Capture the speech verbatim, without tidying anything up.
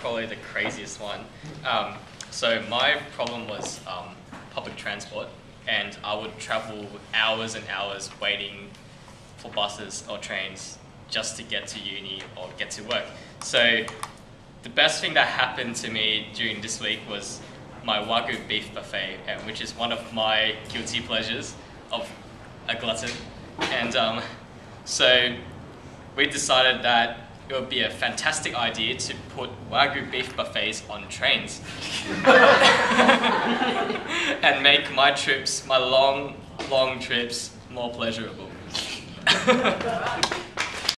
probably the craziest one. Um, so my problem was um, public transport, and I would travel hours and hours waiting for buses or trains just to get to uni or get to work. So the best thing that happened to me during this week was my Wagyu beef buffet, which is one of my guilty pleasures of a glutton. And um, so we decided that it would be a fantastic idea to put Wagyu beef buffets on trains and make my trips, my long, long trips, more pleasurable.